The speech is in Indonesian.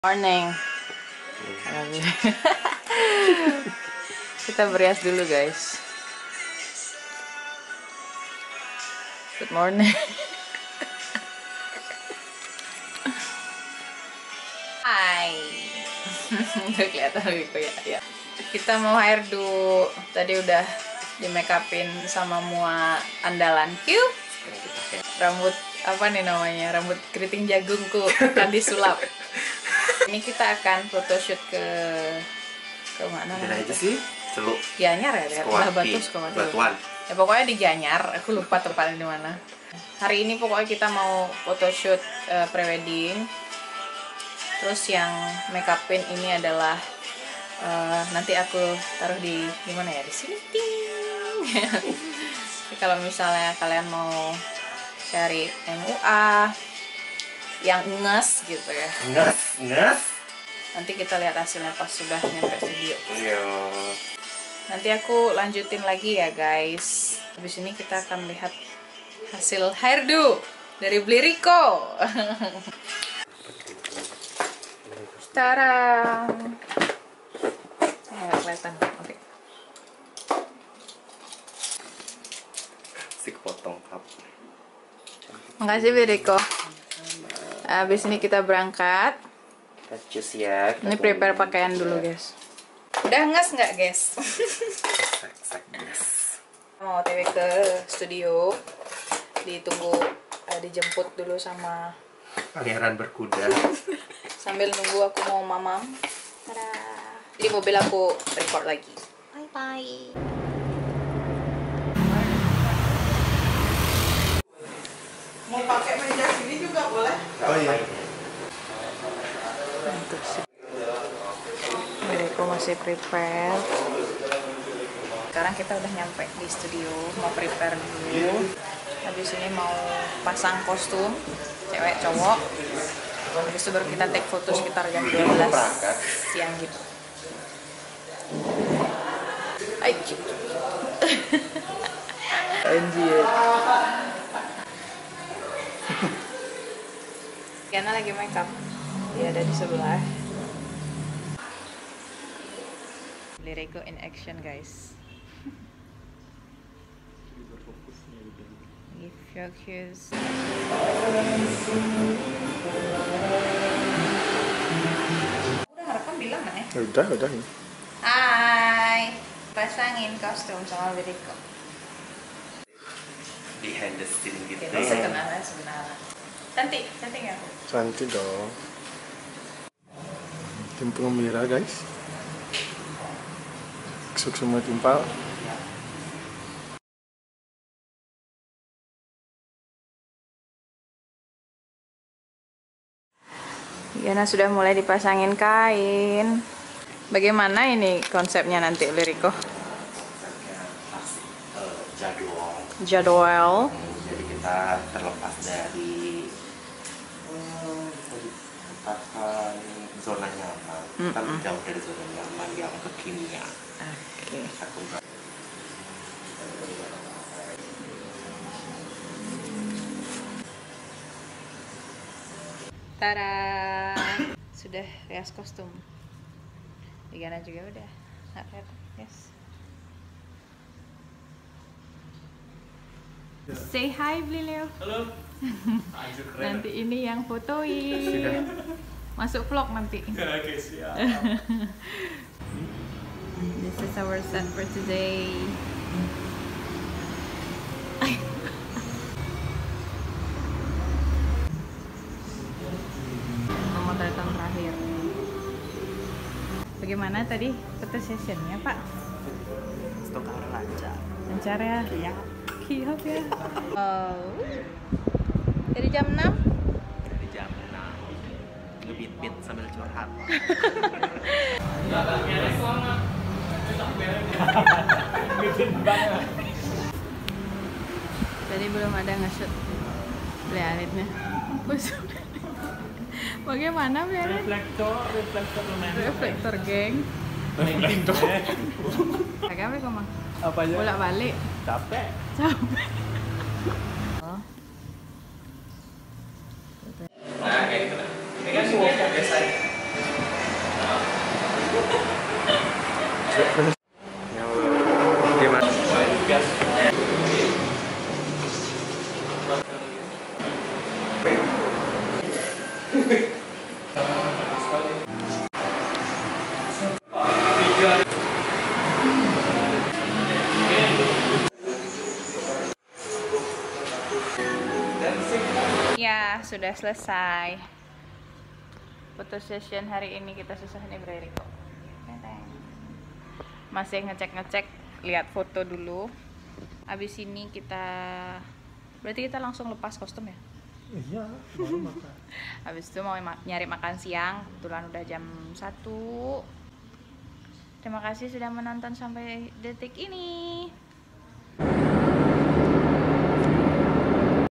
Morning. Kita berias dulu guys. Good morning. Hai. Udah kelihatan lebih ya. Kita mau hairdo. Tadi udah di make upin sama Mua andalan Q. Rambut apa nih namanya? Rambut keriting jagungku akan disulap. Ini kita akan photoshoot ke mana? Mana aja sih? Celuk. Gianyar ya, Batuan. Ya pokoknya di Gianyar, aku lupa tempatnya di mana. Hari ini pokoknya kita mau photoshoot prewedding. Terus yang make upin ini adalah nanti aku taruh di mana ya? Di sini. Kalau misalnya kalian mau cari MUA yang nges gitu ya. Nges. Nanti kita lihat hasilnya pas sudah nyampe studio. Iya. Nanti aku lanjutin lagi ya guys. Habis ini kita akan lihat hasil hairdo dari Bliriko. Tara. Kelihatan. Oke. Si kepotong kap. Makasih Bliriko. Habis ini kita berangkat. Cus ya. Ini prepare pakaian dulu guys. Udah nges nggak guys? Mau OTW ke studio. Ditunggu dijemput dulu sama Pangeran berkuda. sambil nunggu aku mau mamam. Tada. Di mobil aku record lagi. Bye bye. Mau pakai meja sini juga boleh? Oh iya. Aku masih prepare. Sekarang kita udah nyampe di studio, mau prepare dulu. Habis ini mau pasang kostum cewek cowok. Habis itu baru kita take foto sekitar jam 12 siang gitu. Anjir. Kiana lagi make up. Dia ada di sebelah. Bliriko in action guys. Give your cues. Udah ngerekam bilang kan ya? Udah. Hai, pasangin kostum sama Bliriko. Behind the scene gitu. Kita sebenarnya. Cantik nggak? Cantik dong. Tim pengemira guys. Semua timpal. Yana sudah mulai dipasangin kain. Bagaimana ini konsepnya nanti Bliriko? Jadwal. Jadi kita terlepas dari zona nyaman. Kita jauh dari zona nyaman yang kekinian. Oke. Tada, sudah rias kostum. Digana juga udah. Nggak kelihatan, yes. Say hi Blilio. Halo. Nanti ini yang fotoin. Masuk vlog nanti. Oke, siap. This is our set for today. Pemotretan terakhir. Bagaimana tadi foto sessionnya Pak? Stok lancar. Lancar ya? Iya. Kiap ya. Oh. Dari jam 6? Dari jam 6. Ngebit-bit sambil curhat. Tadi belum ada nge-shoot beli alitnya. Bagaimana beli alit? Reflektor geng. Agak apa kok, Mang? Apa aja? Bolak balik. Capek. Nah, kayak gitu. Ini kan semua biasa. Ya, sudah selesai foto session hari ini. Kita susah nih Bre Riko. Masih ngecek-ngecek, lihat foto dulu. Abis ini berarti kita langsung lepas kostum ya? Iya, baru makan. Habis itu mau nyari makan siang, kebetulan udah jam 1. Terima kasih sudah menonton sampai detik ini.